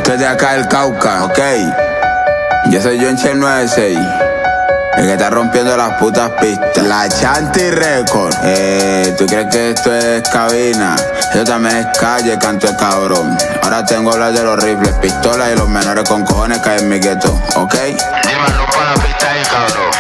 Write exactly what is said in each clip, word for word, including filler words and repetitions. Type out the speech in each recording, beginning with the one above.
Esto es de acá del Cauca, ok. Yo soy Yonche nueve seis, el que está rompiendo las putas pistas. La Chanti Record. Eh, ¿tú crees que esto es cabina? Esto también es calle, canto de cabrón. Ahora tengo que hablar de los rifles, pistolas y los menores con cojones que hay en mi gueto, ok. Dime, rompa la pista ahí, cabrón.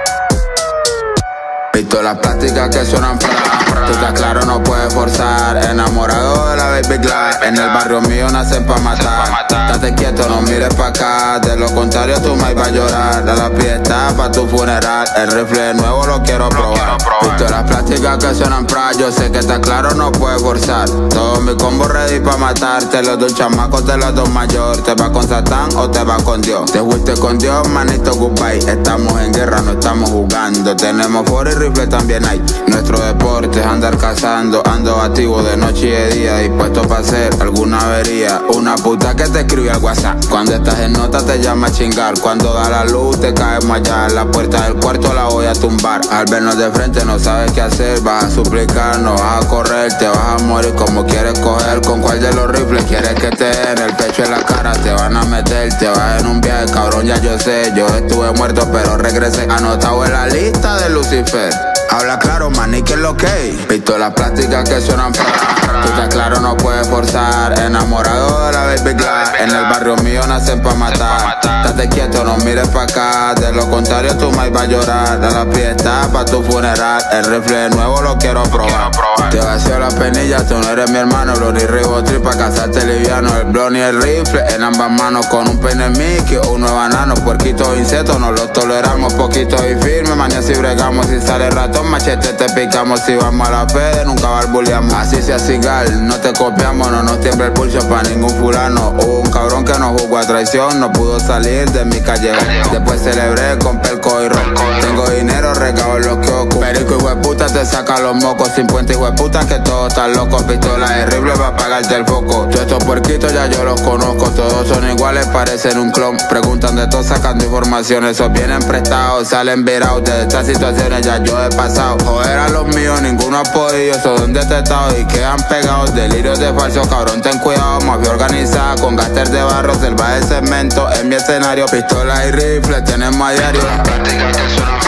Pistolas plásticas que suenan fra. Tú estás claro, no puedes forzar. Enamorado de la baby glass. En el barrio mío nacen pa' matar. Estate quieto, no mires pa' acá. De lo contrario tú me vas a llorar. De la fiesta pa' tu funeral. El rifle nuevo lo quiero probar. Pistolas plásticas que suenan fra. Yo sé que está claro, no puedes forzar. Todo mi combo ready pa' matar. Te lo doy un chamaco, te lo doy mayor. Te vas con Satán o te vas con Dios. Te fuiste con Dios, manito, goodbye. Estamos en guerra, no estamos jugando. Tenemos foro y rifle también hay. Nuestro deporte es andar cazando. Ando activo de noche y de día, dispuesto para hacer alguna avería. Una puta que te escribe al WhatsApp. Cuando estás en nota te llama a chingar. Cuando da la luz te caemos allá. La puerta del cuarto la voy a tumbar. Al vernos de frente no sabes qué hacer. Vas a suplicar, no vas a correr. Te vas a morir como quieres coger. ¿Con cuál de los rifles quieres que te den? El pecho en la cara te van a meter. Te vas en un viaje, cabrón, ya yo sé. Yo estuve muerto pero regresé. Anotado en la lista de Lucifer. Habla claro, maní, que es lo que hay. Pistolas plásticas que suenan fra. Tú estás claro, no puedes forzar. Enamorado de la baby glass. En el barrio mío nacen pa' matar. Estate quieto, no mires pa' acá. De lo contrario tú me vas a llorar. De la fiesta pa' tu funeral. El rifle nuevo lo quiero probar. Te vacío la penilla, tú no eres mi hermano. Blon y Ribotril pa' casarte liviano. El blon y el rifle en ambas manos. Con un peine Mickey o uno banano. Puerquitos insectos no los toleramos. Poquitos y firmes, mañana si bregamos. Si sale ratón, machete te picamos. Si vamos a la fe, nunca barbuleamos. Así sea cigal, no te copiamos. No nos tiembla el pulso pa' ningún fulano. Hubo un cabrón que nos jugó a traición. No pudo salir de mi callejón. Después celebré con pelco y ron. Tengo dinero regado en los kioscos. Perico hijo de puta te saca los mocos. Sin puente hijo de puta que todos están locos. Pistola de rifle pa' apagarte el foco. Todos estos puerquitos ya yo los conozco. Todos son iguales, parecen un clon. Preguntan de todo sacando información. Esos vienen prestados, salen virados. De estas situaciones ya yo he pasado. Joder a los míos, ninguno ha podido. Son detestados y quedan pegados. Delirios de falso, cabrón, ten cuidado. Mafia organizada con gáster de barro. Selva de cemento en mi escenario. Pistola y rifle tenemos a diario. Las prácticas que suenan